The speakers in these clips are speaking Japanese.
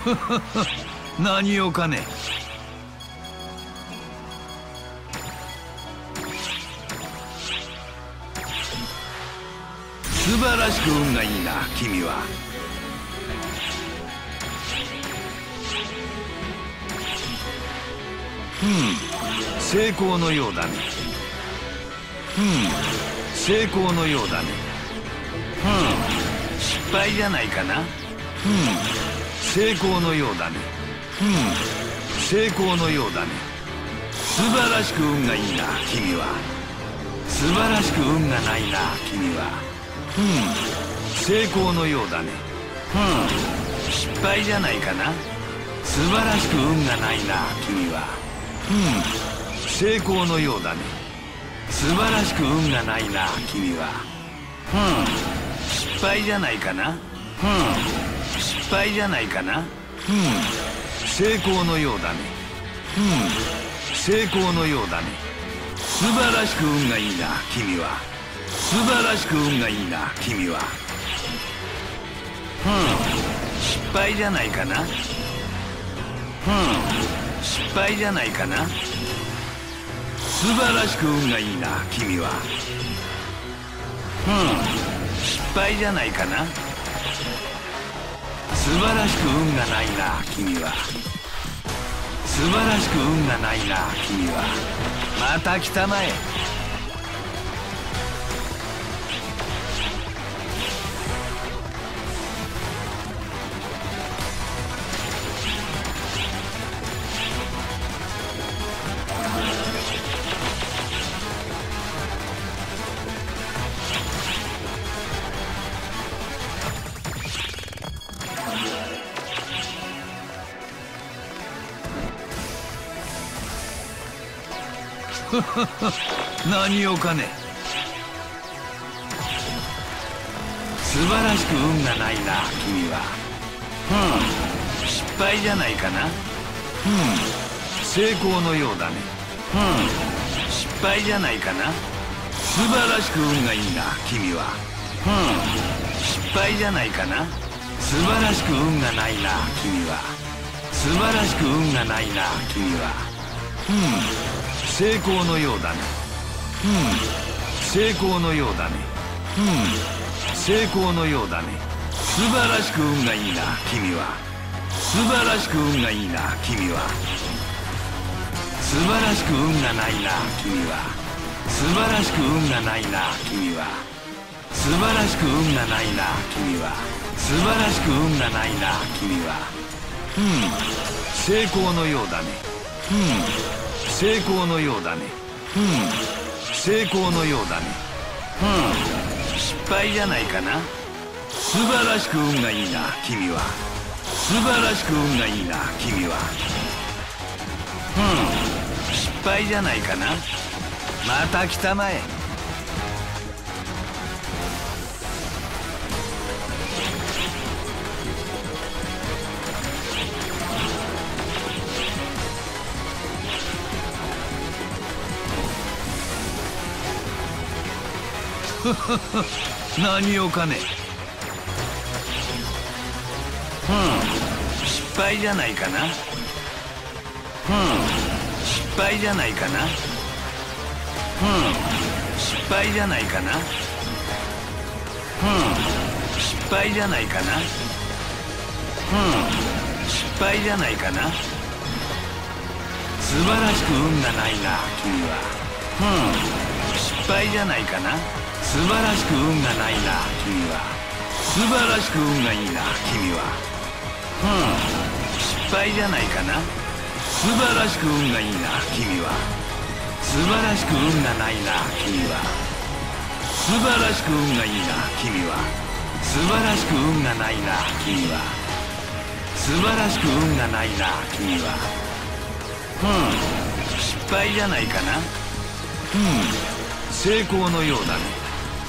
何をかね。素晴らしく運がいいな、君は。成功のようだね。成功のようだね。失敗じゃないかな。成功のようだね。成功のようだね。素晴らしく運がいいな、君は。素晴らしく運がないな、君は。成功のようだね。失敗じゃないかな。素晴らしく運がないな、君は。成功のようだね。素晴らしく運がないな、君は。失敗じゃないかな。失敗じゃないかな。成功のようだね。成功のようだね。素晴らしく運がいいな、君は。素晴らしく運がいいな、君は。失敗じゃないかな。失敗じゃないかな。素晴らしく運がいいな、君は。失敗じゃないかな。素晴らしく運がないな、君は。素晴らしく運がないな、君は。また来たまえ。何をかね。素晴らしく運がないな、君は。失敗じゃないかな。成功のようだね。失敗じゃないかな。素晴らしく運がいいな、君は。失敗じゃないかな。素晴らしく運がないな、君は。素晴らしく運がないな、君は。成功のようだね。成功のようだね。成功のようだね。素晴らしく運がいいな、君は。素晴らしく運がいいな、君は。素晴らしく運がないな、君は。素晴らしく運がないな、君は。素晴らしく運がないな、君は。素晴らしく運がないな、君は。成功のようだね。成功のようだね。成功のようだね。失敗じゃないかな。素晴らしく運がいいな、君は。素晴らしく運がいいな、君は。失敗じゃないかな。また来たまえ。何をかね。失敗じゃないかな。失敗じゃないかな。失敗じゃないかな。失敗じゃないかな。失敗じゃないかな。素晴らしく運がないな、君は。失敗じゃないかな。素晴らしく運がないな、君は。素晴らしく運がいいな、君は。失敗じゃないかな。素晴らしく運がいいな、君は。素晴らしく運がないな、君は。素晴らしく運がいいな、君は。素晴らしく運がないな、君は。素晴らしく運がないな、君は。失敗じゃないかな。成功のようだね。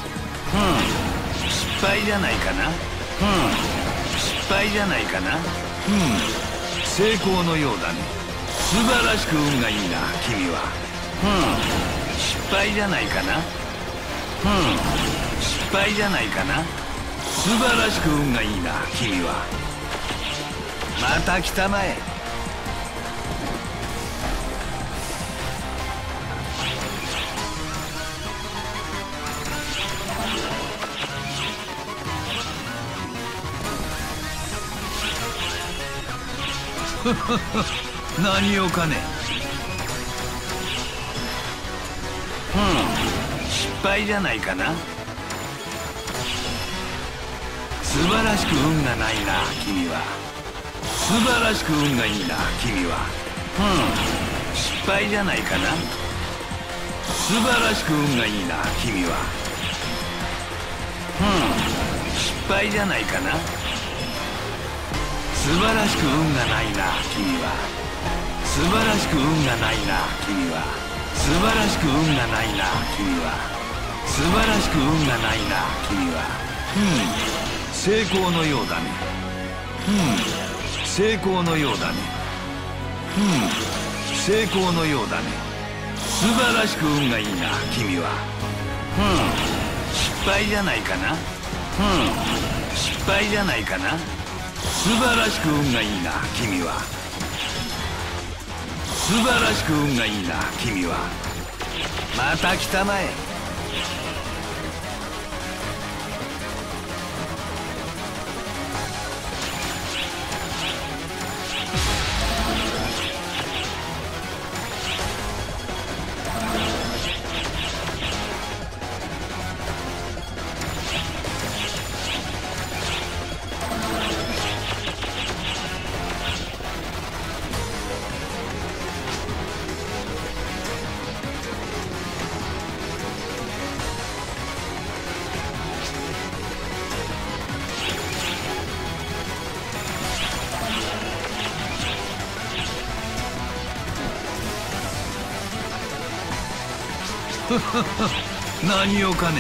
失敗じゃないかな。失敗じゃないかな。成功のようだね。素晴らしく運がいいな、君は。失敗じゃないかな。失敗じゃないかな。素晴らしく運がいいな、君は。 また来たまえ。何をかね。失敗じゃないかな。素晴らしく運がないな君は。素晴らしく運がいいな君は。失敗じゃないかな。素晴らしく運がいいな君は。失敗じゃないかな。素晴らしく運がないな君は。素晴らしく運がないな君は。素晴らしく運がないな君は。素晴らしく運がないな君は。成功のようだね。成功のようだね。成功のようだね。素晴らしく運がいいな君は。失敗じゃないかな。失敗じゃないかな。素晴らしく運がいいな君は。素晴らしく運がいいな君は。また来たまえ。何をかね。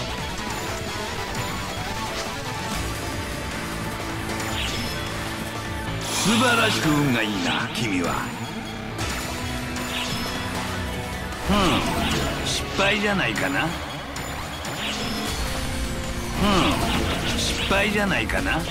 素晴らしく運がいいな君は。失敗じゃないかな。失敗じゃないかな。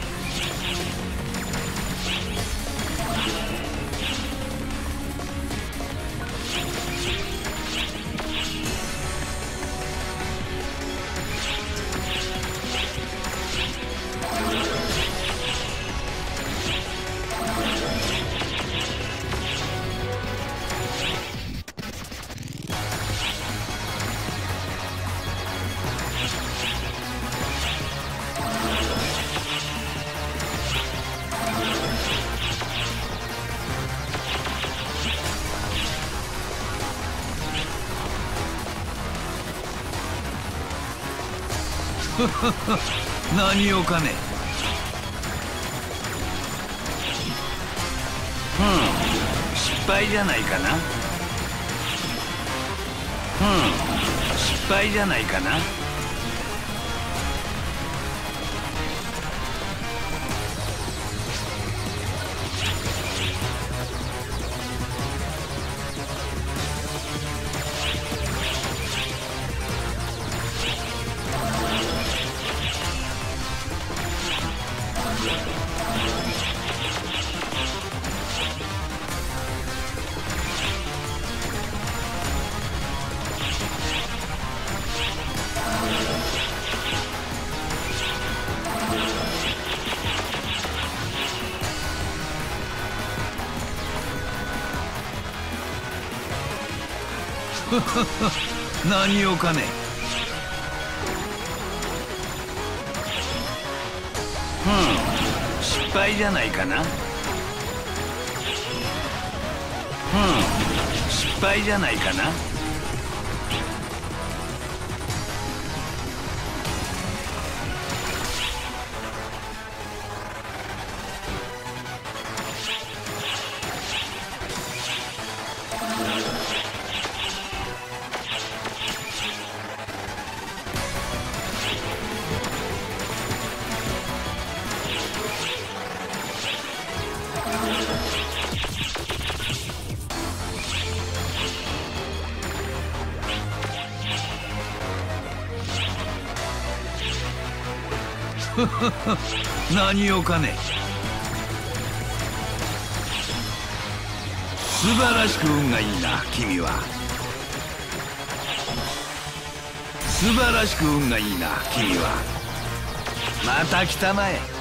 何をかね。失敗じゃないかな。失敗じゃないかな。何をかね。失敗じゃないかな。失敗じゃないかな。何をかね。 素晴らしく運がいいな君は。素晴らしく運がいいな君は。また来たまえ。